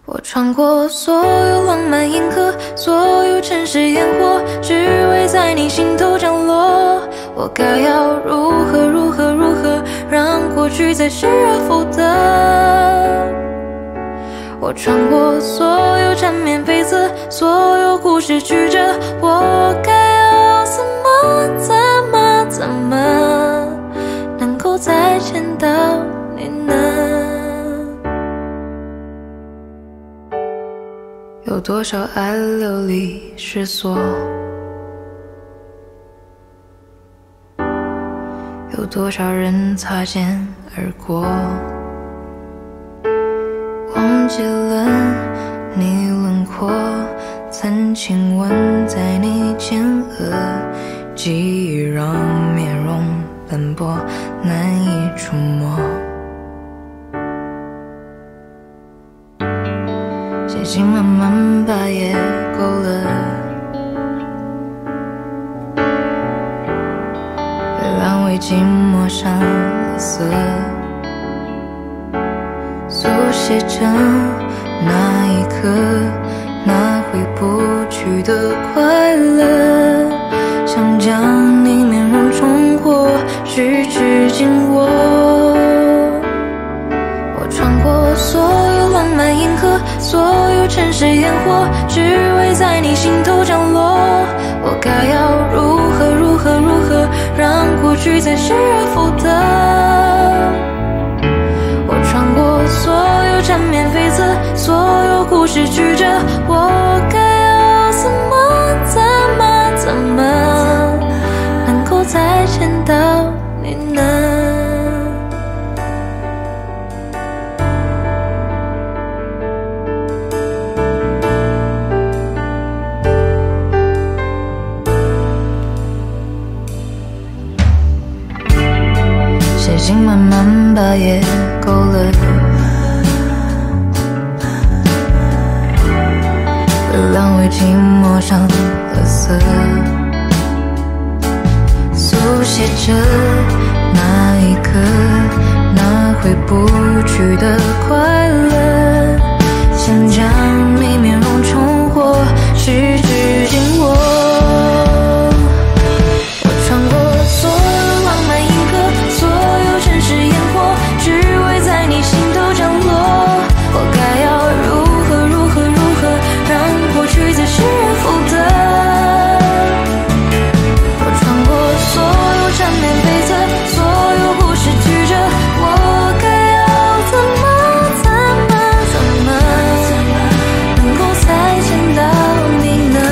我穿过所有浪漫银河，所有城市烟火，只为在你心头降落。我该要如何让过去再失而复得？我穿过所有缠绵悱恻，所有故事曲折，我该要怎么能够再见到你呢？有多少爱流离失所，有多少人擦肩而过，忘记了你轮廓，曾亲吻在你前额，记忆让面容斑驳，难以触摸。写信慢慢把夜勾勒，月亮为寂寞上了色，书写着那一刻，那回不去的快乐，想将你面容重获，十指紧握。我穿过所有浪漫银河，所有城市烟火，只为在你心头降落。我该要如何让过去再失而复得？我穿过所有缠绵悱恻，所有故事曲折，我该要怎么能够再见到你呢？写信慢慢把夜勾勒，月亮为寂寞上了色，书写着那一刻，那回不去的快乐，想将你面容重获，十指紧握。我穿过所有浪漫银河，所有城市烟火，只为在你心头降落。我该要如何让过去再失而复得？我穿过所有缠绵悱恻，所有故事曲折，我该要怎么能够再见到你呢？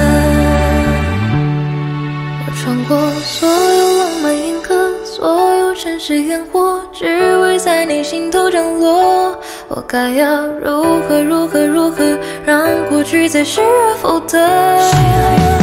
我穿过所有浪漫银河，所有城市烟火，只为在你心头降落。我该要如何让过去再失而复得？